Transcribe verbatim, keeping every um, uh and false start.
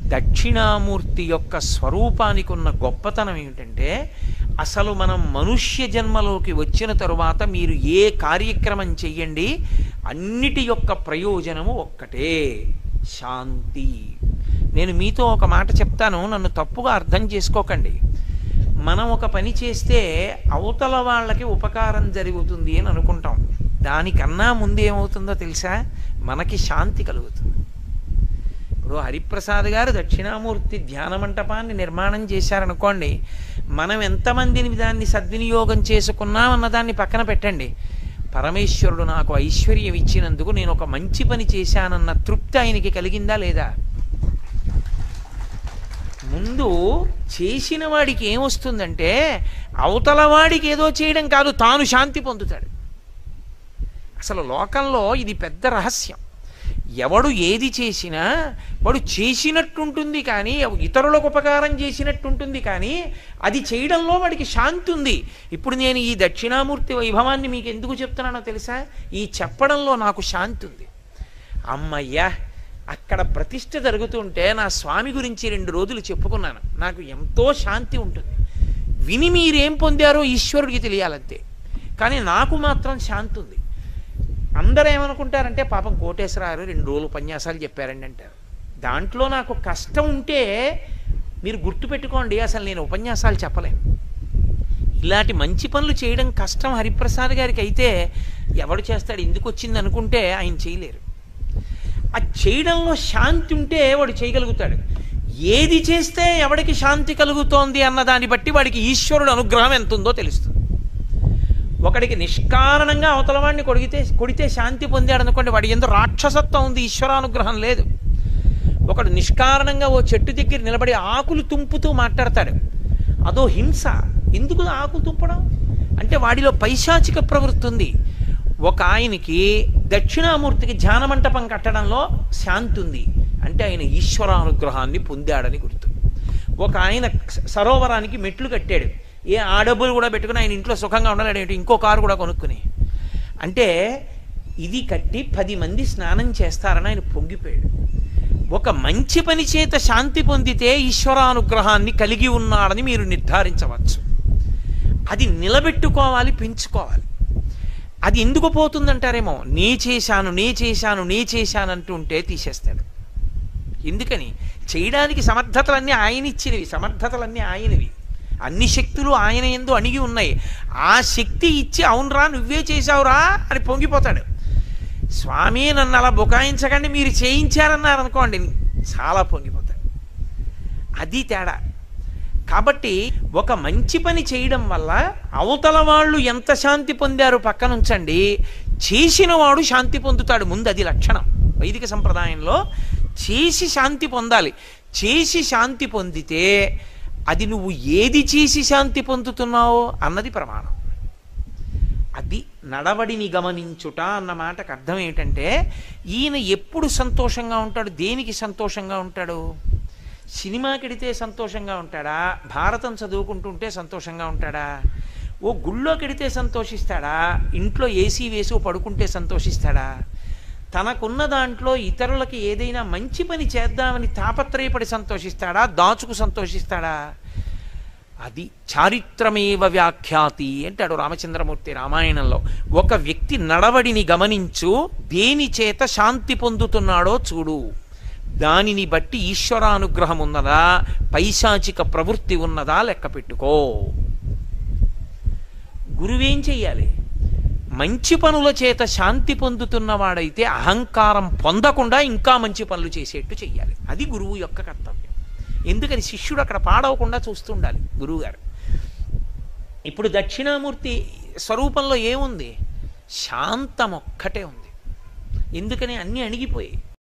దక్షిణామూర్తి యొక్క స్వరూపానికి ఉన్న గొప్పతనం ఏమిటంటే, అసలు మనం మనుష్య జన్మలోకి వచ్చిన తరువాత మీరు ఏ కార్యక్రమం చెయ్యండి, అన్నిటి యొక్క ప్రయోజనము ఒక్కటే, శాంతి. నేను మీతో ఒక మాట చెప్తాను, నన్ను తప్పుగా అర్థం చేసుకోకండి. మనం ఒక పని చేస్తే అవతల వాళ్ళకి ఉపకారం జరుగుతుంది అని అనుకుంటాం. దానికన్నా ముందు ఏమవుతుందో తెలుసా? మనకి శాంతి కలుగుతుంది. ఇప్పుడు హరిప్రసాద్ గారు దక్షిణామూర్తి ధ్యాన మంటపాన్ని నిర్మాణం చేశారనుకోండి, మనం ఎంతమందిని దాన్ని సద్వినియోగం చేసుకున్నాం అన్నదాన్ని పక్కన పెట్టండి, పరమేశ్వరుడు నాకు ఐశ్వర్యం ఇచ్చినందుకు నేను ఒక మంచి పని చేశానన్న తృప్తి ఆయనకి కలిగిందా లేదా? ముందు చేసిన వాడికి ఏమొస్తుందంటే, అవతల వాడికి ఏదో చేయడం కాదు, తాను శాంతి పొందుతాడు. అసలు లోకంలో ఇది పెద్ద రహస్యం. ఎవడు ఏది చేసినా వాడు చేసినట్టుంటుంది, కానీ ఇతరులకు ఉపకారం చేసినట్టుంటుంది, కానీ అది చేయడంలో వాడికి శాంతి ఉంది. ఇప్పుడు నేను ఈ దక్షిణామూర్తి వైభవాన్ని మీకు ఎందుకు చెప్తున్నానో తెలుసా? ఈ చెప్పడంలో నాకు శాంతి ఉంది. అమ్మయ్యా, అక్కడ ప్రతిష్ఠ జరుగుతుంటే నా స్వామి గురించి రెండు రోజులు చెప్పుకున్నాను, నాకు ఎంతో శాంతి ఉంటుంది. విని మీరేం పొందారో ఈశ్వరుడికి తెలియాలంతే, కానీ నాకు మాత్రం శాంతి ఉంది. అందరూ ఏమనుకుంటారంటే, పాపం కోటేశ్వరారు రెండు రోజులు ఉపన్యాసాలు చెప్పారండి అంటారు. దాంట్లో నాకు కష్టం ఉంటే మీరు గుర్తుపెట్టుకోండి, అసలు నేను ఉపన్యాసాలు చెప్పలేను. ఇలాంటి మంచి పనులు చేయడం కష్టం హరిప్రసాద్ గారికి అయితే ఎవడు చేస్తాడు? ఎందుకు వచ్చింది అనుకుంటే ఆయన చేయలేరు. ఆ చేయడంలో శాంతి ఉంటే వాడు చేయగలుగుతాడు. ఏది చేస్తే ఎవడికి శాంతి కలుగుతోంది అన్న దాన్ని బట్టి వాడికి ఈశ్వరుడు అనుగ్రహం ఎంత ఉందో తెలుస్తుంది. ఒకడికి నిష్కారణంగా అవతల వాడిని కొడిగితే కొడితే శాంతి పొందాడు అనుకోండి, వాడి ఎందు రాక్షసత్వం ఉంది, ఈశ్వరానుగ్రహం లేదు. ఒకడు నిష్కారణంగా ఓ చెట్టు దగ్గర నిలబడి ఆకులు తుంపుతూ మాట్లాడతాడు, అదో హింస. ఎందుకు ఆకులు తుంపడం అంటే వాడిలో పైశాచిక ప్రవృత్తి ఉంది. ఒక ఆయనకి దక్షిణామూర్తికి ధ్యాన మంటపం కట్టడంలో శాంతి ఉంది అంటే ఆయన ఈశ్వరానుగ్రహాన్ని పొందాడని గుర్తు. ఒక ఆయన సరోవరానికి మెట్లు కట్టాడు, ఏ ఆ డబ్బులు కూడా పెట్టుకుని ఆయన ఇంట్లో సుఖంగా ఉండలేడు, ఇంకో కారు కూడా కొనుక్కుని. అంటే ఇది కట్టి పది మంది స్నానం చేస్తారని ఆయన పొంగిపోయాడు. ఒక మంచి పని చేత శాంతి పొందితే ఈశ్వరానుగ్రహాన్ని కలిగి ఉన్నాడని మీరు నిర్ధారించవచ్చు. అది నిలబెట్టుకోవాలి, పెంచుకోవాలి. అది ఎందుకు పోతుందంటారేమో, నే చేశాను నే చేశాను నే చేశాను అంటుంటే తీసేస్తాడు. ఎందుకని? చేయడానికి సమర్థతలన్నీ ఆయన ఇచ్చినవి, సమర్థతలన్నీ ఆయనవి, అన్ని శక్తులు ఆయన యందు అణిగి ఉన్నాయి. ఆ శక్తి ఇచ్చి అవునరా నువ్వే చేశావురా అని పొంగిపోతాడు. స్వామి నన్ను అలా బుకాయించకండి, మీరు చేయించారన్నారు అనుకోండి, చాలా పొంగిపోతాడు. అది తేడా. కాబట్టి ఒక మంచి పని చేయడం వల్ల అవతల వాళ్ళు ఎంత శాంతి పొందారో పక్కనుంచండి, చేసిన వాడు శాంతి పొందుతాడు ముందు. అది లక్షణం వైదిక సంప్రదాయంలో. చేసి శాంతి పొందాలి. చేసి శాంతి పొందితే అది నువ్వు ఏది చేసి శాంతి పొందుతున్నావో అన్నది ప్రమాణం. అది నడవడిని గమనించుట అన్న మాటకు అర్థం ఏంటంటే, ఈయన ఎప్పుడు సంతోషంగా ఉంటాడు? దేనికి సంతోషంగా ఉంటాడు? సినిమాకెడితే సంతోషంగా ఉంటాడా? భారతం చదువుకుంటుంటే సంతోషంగా ఉంటాడా? ఓ గుళ్ళోకెడితే సంతోషిస్తాడా? ఇంట్లో ఏసీ వేసి పడుకుంటే సంతోషిస్తాడా? తనకున్న దాంట్లో ఇతరులకి ఏదైనా మంచి పని చేద్దామని తాపత్రయపడి సంతోషిస్తాడా? దాచుకు సంతోషిస్తాడా? అది చారిత్రమేవ వ్యాఖ్యాతి అంటాడు రామచంద్రమూర్తి రామాయణంలో. ఒక వ్యక్తి నడవడిని గమనించు, దేని చేత శాంతి పొందుతున్నాడో చూడు, దానిని బట్టి ఈశ్వరానుగ్రహం ఉన్నదా, పైశాచిక ప్రవృత్తి ఉన్నదా లెక్క పెట్టుకో. గురువేం చెయ్యాలి? మంచి పనుల చేత శాంతి పొందుతున్నవాడైతే అహంకారం పొందకుండా ఇంకా మంచి పనులు చేసేట్టు చెయ్యాలి. అది గురువు యొక్క కర్తవ్యం. ఎందుకని? శిష్యుడు అక్కడ పాడవకుండా చూస్తుండాలి గురువుగారు. ఇప్పుడు దక్షిణామూర్తి స్వరూపంలో ఏముంది? శాంతం ఒక్కటే ఉంది. ఎందుకని? అన్నీ అణిగిపోయాయి.